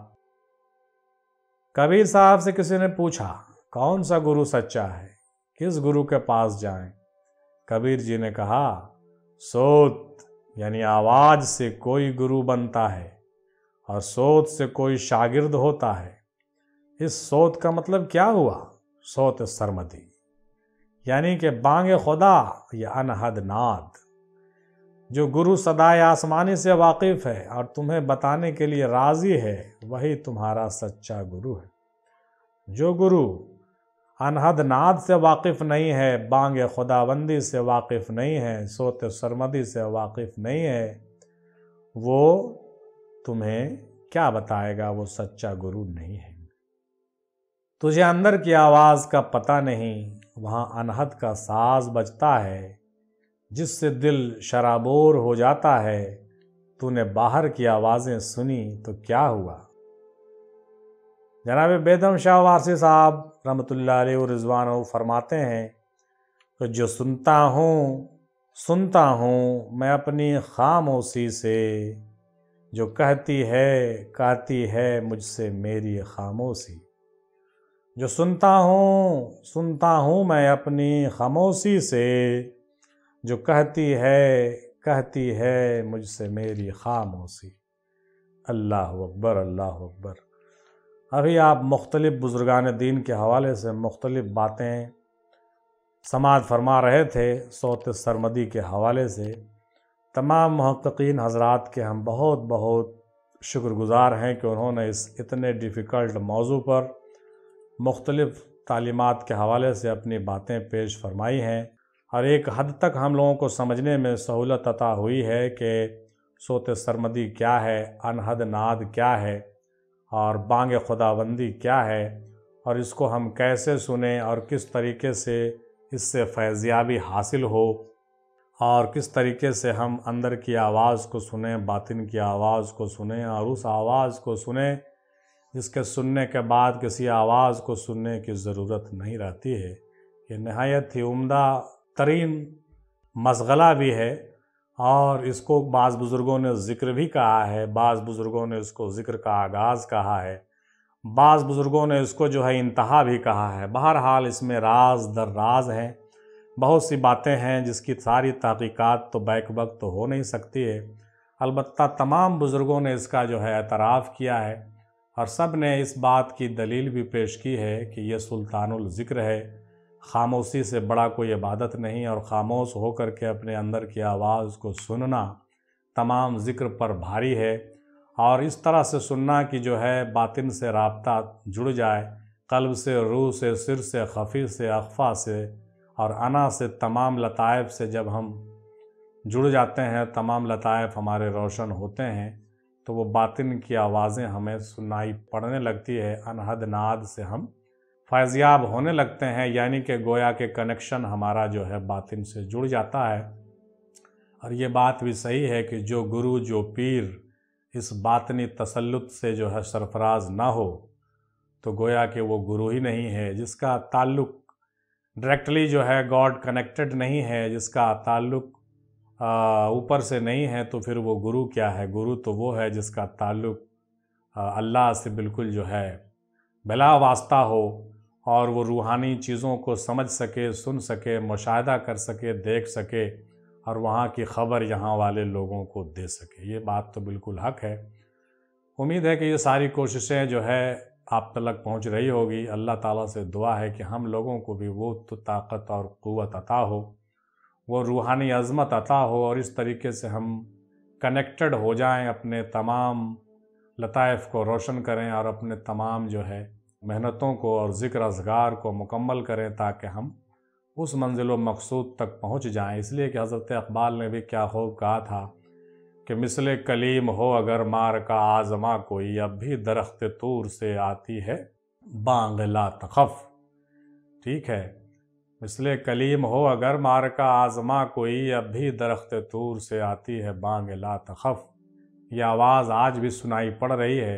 کبیر صاحب سے کسی نے پوچھا کون سا گرو سچا ہے، کس گرو کے پاس جائیں؟ کبیر جی نے کہا صوت، یعنی آواز سے کوئی گرو بنتا ہے اور صوت سے کوئی شاگرد ہوتا ہے۔ اس صوت کا مطلب کیا ہوا؟ صوت سرمدی، یعنی کہ بانگ خدا یا انہد ناد۔ جو گرو صدائے آسمانی سے واقف ہے اور تمہیں بتانے کے لیے راضی ہے، وہی تمہارا سچا گرو ہے۔ جو گرو انہد ناد سے واقف نہیں ہے، بانگ خداوندی سے واقف نہیں ہے، صوت سرمدی سے واقف نہیں ہے، وہ تمہیں
کیا بتائے گا وہ سچا گرو نہیں ہے۔ تجھے اندر کی آواز کا پتہ نہیں، وہاں انہد کا ساز بجتا ہے، جس سے دل شرابور ہو جاتا ہے۔ تو نے باہر کی آوازیں سنی تو کیا ہوا؟ جناب بیدم شاہ وارسی صاحب رحمۃ اللہ علیہ و رضوانہ فرماتے ہیں کہ جو سنتا ہوں میں اپنی خاموشی سے، جو کہتی ہے مجھ سے میری خاموشی۔ جو سنتا ہوں میں اپنی خاموشی سے، جو کہتی ہے مجھ سے میری خاموشی۔ اللہ اکبر، اللہ اکبر۔ ابھی آپ مختلف بزرگان دین کے حوالے سے مختلف باتیں سماعت فرما رہے تھے صوت سرمدی کے حوالے سے۔ تمام محققین حضرات کے ہم بہت بہت شکر گزار ہیں کہ انہوں نے اس اتنے ڈیفیکلٹ موضوع پر مختلف تعلیمات کے حوالے سے اپنی باتیں پیش فرمائی ہیں، اور ایک حد تک ہم لوگوں کو سمجھنے میں سہولت عطا ہوئی ہے کہ صوت سرمدی کیا ہے، انہد ناد کیا ہے، اور بانگ خداوندی کیا ہے، اور اس کو ہم کیسے سنیں اور کس طریقے سے اس سے فیضیابی حاصل ہو، اور کس طریقے سے ہم اندر کی آواز کو سنیں، باطن کی آواز کو سنیں، اور اس آواز کو سنیں جس کے سننے کے بعد کسی آواز کو سننے کی ضرورت نہیں رہتی ہے۔ یہ نہایت ہی عمدہ ترین مشغلہ بھی ہے، اور اس کو بعض بزرگوں نے ذکر بھی کہا ہے، بعض بزرگوں نے اس کو ذکر کا آغاز کہا ہے، بعض بزرگوں نے اس کو جو ہے انتہا بھی کہا ہے۔ بہرحال اس میں راز در راز ہیں، بہت سی باتیں ہیں جس کی ساری تحقیقات تو بیک وقت تو ہو نہیں سکتی ہے۔ البتہ تمام بزرگوں نے اس کا جو ہے اعتراف کیا ہے، اور سب نے اس بات کی دلیل بھی پیش کی ہے کہ یہ سلطان الذکر ہے، خاموشی سے بڑا کوئی عبادت نہیں، اور خاموش ہو کر کے اپنے اندر کی آواز کو سننا تمام ذکر پر بھاری ہے، اور اس طرح سے سننا کہ جو ہے باطن سے رابطہ جڑ جائے، قلب سے، روح سے، سر سے، خفی سے، اخفا سے اور انا سے، تمام لطائف سے جب ہم جڑ جاتے ہیں، تمام لطائف ہمارے روشن ہوتے ہیں، تو وہ باطن کی آوازیں ہمیں سنائی پڑنے لگتی ہے، انہد ناد سے ہم فیضیاب ہونے لگتے ہیں، یعنی کہ گویا کہ کنیکشن ہمارا جو ہے باطن سے جڑ جاتا ہے۔ اور یہ بات بھی صحیح ہے کہ جو گرو، جو پیر اس باطنی تسلط سے جو ہے سرفراز نہ ہو تو گویا کہ وہ گرو ہی نہیں ہے۔ جس کا تعلق ڈائریکٹلی جو ہے گاڈ کنیکٹڈ نہیں ہے، جس کا تعلق اوپر سے نہیں ہے، تو پھر وہ گرو کیا ہے؟ گرو تو وہ ہے جس کا تعلق اللہ سے بالکل جو ہے بلا واسطہ ہو، اور وہ روحانی چیزوں کو سمجھ سکے، سن سکے، مشاہدہ کر سکے، دیکھ سکے، اور وہاں کی خبر یہاں والے لوگوں کو دے سکے۔ یہ بات تو بالکل حق ہے۔ امید ہے کہ یہ ساری کوششیں جو ہے آپ تک پہنچ رہی ہوگی۔ اللہ تعالیٰ سے دعا ہے کہ ہم لوگوں کو بھی وہ طاقت اور قوت عطا ہو، وہ روحانی عظمت عطا ہو، اور اس طریقے سے ہم کنیکٹڈ ہو جائیں، اپنے تمام لطائف کو روشن کریں، اور اپنے تمام جو ہے محنتوں کو اور ذکر اذکار کو مکمل کریں، تاکہ ہم اس منزل و مقصود تک پہنچ جائیں۔ اس لیے کہ حضرت اقبال نے بھی کیا خوب کہا تھا کہ مثل کلیم ہو اگر مار کا آزما کوئی، اب بھی درخت طور سے آتی ہے بانگ لا تخف۔ ٹھیک ہے، مثل کلیم ہو اگر مار کا آزما کوئی، اب بھی درخت طور سے آتی ہے بانگ لا تخف۔ یہ آواز آج بھی سنائی پڑ رہی ہے،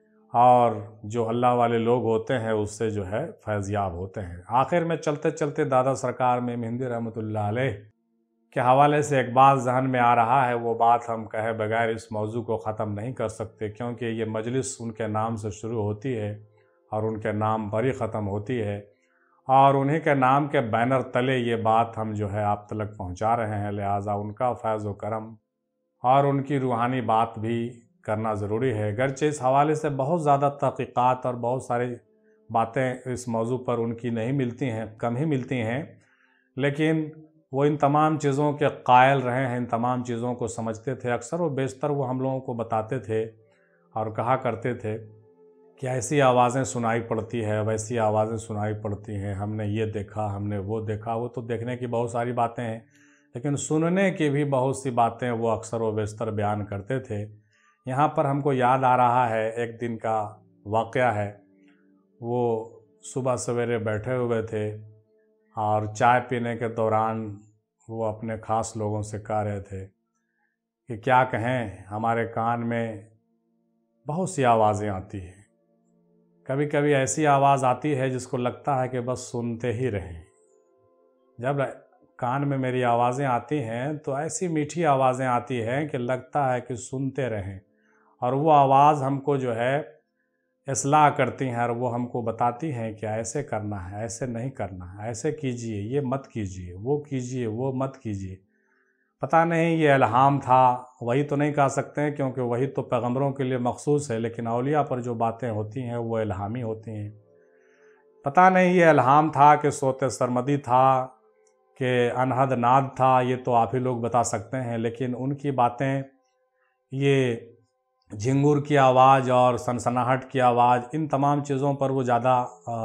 اور جو اللہ والے لوگ ہوتے ہیں اس سے جو ہے فیضیاب ہوتے ہیں۔ آخر میں چلتے چلتے دادا سرکار میں مہندی رحمۃ اللہ علیہ کے حوالے سے ایک بات ذہن میں آ رہا ہے، وہ بات ہم کہے بغیر اس موضوع کو ختم نہیں کر سکتے، کیونکہ یہ مجلس ان کے نام سے شروع ہوتی ہے اور ان کے نام پر ہی ختم ہوتی ہے، اور انہی کے نام کے بینر تلے یہ بات ہم جو ہے آپ تک پہنچا رہے ہیں، لہٰذا ان کا فیض و کرم اور ان کی روحانی بات بھی کرنا ضروری ہے۔ گرچہ اس حوالے سے بہت زیادہ تحقیقات اور بہت ساری باتیں اس موضوع پر ان کی نہیں ملتی ہیں، کم ہی ملتی ہیں، لیکن وہ ان تمام چیزوں کے قائل رہے ہیں، ان تمام چیزوں کو سمجھتے تھے۔ اکثر و بیشتر وہ ہم لوگوں کو بتاتے تھے اور کہا کرتے تھے کہ ایسی آوازیں سنائی پڑتی ہے، ویسی آوازیں سنائی پڑتی ہیں، ہم نے یہ دیکھا، ہم نے وہ دیکھا۔ وہ تو دیکھنے کی بہت ساری باتیں ہیں، لیکن سننے کی بھی بہت سی باتیں وہ اکثر و بیشتر بیان کرتے تھے یہاں پر ہم کو یاد آ رہا ہے ایک دن کا واقعہ ہے۔ وہ صبح سویرے بیٹھے ہوئے تھے اور چائے پینے کے دوران وہ اپنے خاص لوگوں سے کہہ رہے تھے کہ کیا کہیں، ہمارے کان میں بہت سی آوازیں آتی ہیں، کبھی کبھی ایسی آواز آتی ہے جس کو لگتا ہے کہ بس سنتے ہی رہیں۔ جب کان میں میری آوازیں آتی ہیں تو ایسی میٹھی آوازیں آتی ہیں کہ لگتا ہے کہ سنتے رہیں، اور وہ آواز ہم کو جو ہے اصلاح کرتی ہیں اور وہ ہم کو بتاتی ہیں کہ ایسے کرنا ہے، ایسے نہیں کرنا ہے، ایسے کیجئے، یہ مت کیجئے، وہ کیجئے، وہ مت کیجئے۔ پتہ نہیں یہ الہام تھا، وہی تو نہیں کہہ سکتے ہیں کیونکہ وہی تو پیغمبروں کے لیے مخصوص ہے، لیکن اولیاء پر جو باتیں ہوتی ہیں وہ الہامی ہوتی ہیں۔ پتہ نہیں یہ الہام تھا کہ صوت سرمدی تھا کہ انہد ناد تھا، یہ تو آپ ہی لوگ بتا سکتے ہیں، لیکن ان کی باتیں، یہ جھنگور کی آواز اور سنسناہٹ کی آواز، ان تمام چیزوں پر وہ زیادہ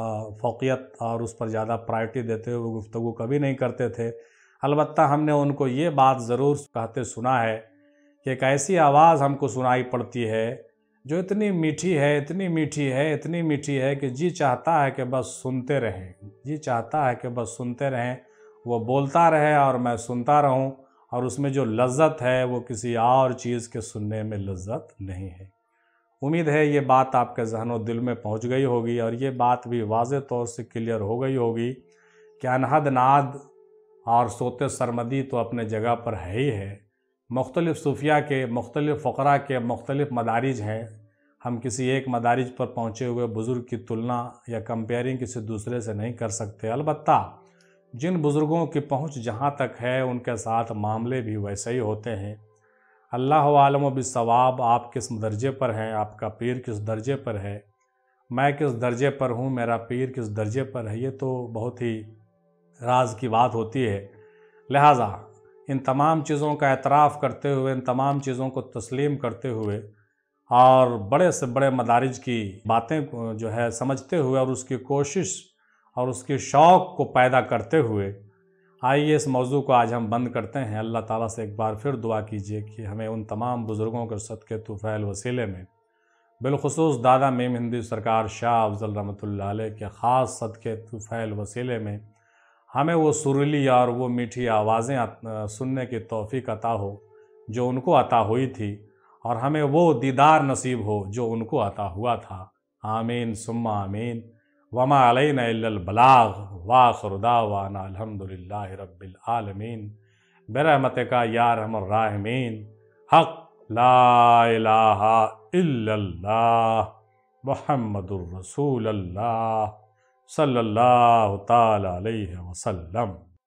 فوقیت اور اس پر زیادہ پرائرٹی دیتے ہوئے گفتگو کبھی نہیں کرتے تھے۔ البتہ ہم نے ان کو یہ بات ضرور کہتے سنا ہے کہ ایک ایسی آواز ہم کو سنائی پڑتی ہے جو اتنی میٹھی ہے، اتنی میٹھی ہے، اتنی میٹھی ہے کہ جی چاہتا ہے کہ بس سنتے رہیں، جی چاہتا ہے کہ بس سنتے رہیں، وہ بولتا رہے اور میں سنتا رہوں، اور اس میں جو لذت ہے وہ کسی اور چیز کے سننے میں لذت نہیں ہے۔ امید ہے یہ بات آپ کے ذہن و دل میں پہنچ گئی ہوگی، اور یہ بات بھی واضح طور سے کلیئر ہو گئی ہوگی کہ انہد ناد اور صوت سرمدی تو اپنے جگہ پر ہے ہی ہے۔ مختلف صوفیہ کے، مختلف فقراء کے مختلف مدارج ہیں، ہم کسی ایک مدارج پر پہنچے ہوئے بزرگ کی تلنا یا کمپیئرنگ کسی دوسرے سے نہیں کر سکتے۔ البتہ جن بزرگوں کی پہنچ جہاں تک ہے ان کے ساتھ معاملے بھی ویسے ہی ہوتے ہیں۔ اللہ عالم بالصواب، آپ کس درجے پر ہیں، آپ کا پیر کس درجے پر ہے، میں کس درجے پر ہوں، میرا پیر کس درجے پر ہے، یہ تو بہت ہی راز کی بات ہوتی ہے۔ لہٰذا ان تمام چیزوں کا اعتراف کرتے ہوئے، ان تمام چیزوں کو تسلیم کرتے ہوئے اور بڑے سے بڑے مدارج کی باتیں جو ہے سمجھتے ہوئے اور اس کی کوشش اور اس کے شوق کو پیدا کرتے ہوئے، آئیے اس موضوع کو آج ہم بند کرتے ہیں۔ اللہ تعالیٰ سے ایک بار پھر دعا کیجیے کہ ہمیں ان تمام بزرگوں کے صدقے طفیل وسیلے میں، بالخصوص دادا میم ہندی سرکار شاہ افضل رحمۃ اللہ علیہ کے خاص صدقے طفیل وسیلے میں، ہمیں وہ سریلی اور وہ میٹھی آوازیں سننے کی توفیق عطا ہو جو ان کو عطا ہوئی تھی، اور ہمیں وہ دیدار نصیب ہو جو ان کو عطا ہوا تھا۔ آمین ثم آمین۔ وما علینا الا البلاغ، وآخر دعوانا الحمدللہ رب العالمین، برحمتک یا ارحم الراحمین، حق لا الہ الا اللہ محمد الرسول اللہ صلی اللہ تعالی علیہ وسلم۔